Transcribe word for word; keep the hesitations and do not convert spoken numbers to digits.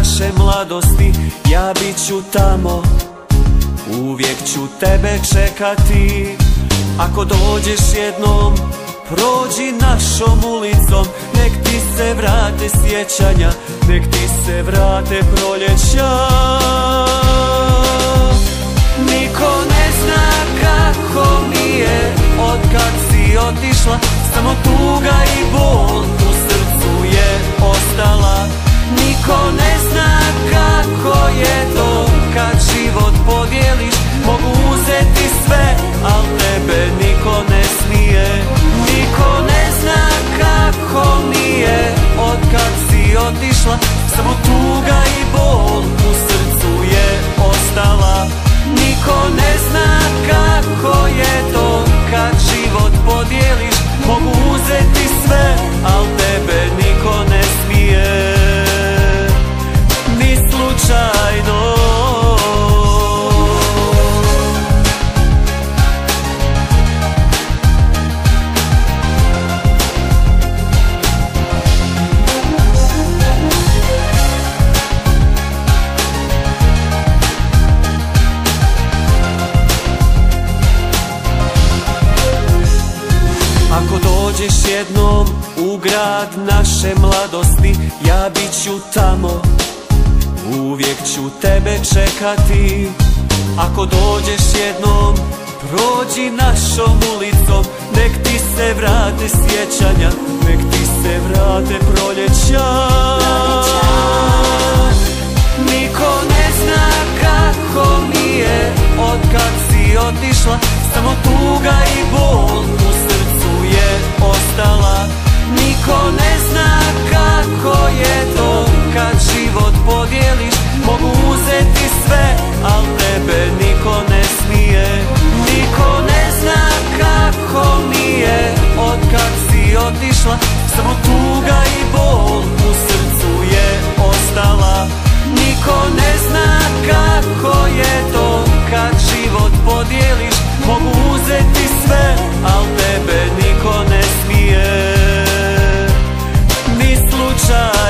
naše mladosti, ja bit ću tamo, uvijek ću tebe čekati. Ako dođeš jednom, prođi našom ulicom, nek ti se vrate sjećanja, nek ti se vrate proljeća. Niko ne zna kako mi je otkad si otišla, samo tuga i bol u srcu je ostala. Niko ne zna kako je to kad život podijeliš, mogu uzeti sve, al tebe niko ne smije. Niko ne zna kako mi je otkad si otišla, samo tuga i bol u srcu je ostala. Niko ne zna kako je to kad život podijeliš, mogu uzeti sve, al tebe niko ne smije, ni slučajno. Ako dođeš jednom u grad naše mladosti, ja bit ću tamo, uvijek ću tebe čekati. Ako dođeš jednom, prođi našom ulicom, nek ti se vrate sjećanja, nek ti se vrate proljeća. Niko ne zna kako mi je otkad si otišla, samo tuga i bol u srcu je ostala. Niko ne zna kako je to kad život podijeliš, mogu uzeti sve, al tebe niko ne smije. Niko ne zna kako mi je otkad si otišla, samo tuga i bol u srcu je ostala. Niko ne zna kako je to kad život podijeliš, mogu uzeti sve, al tebe niko ne smije, ni slučaj.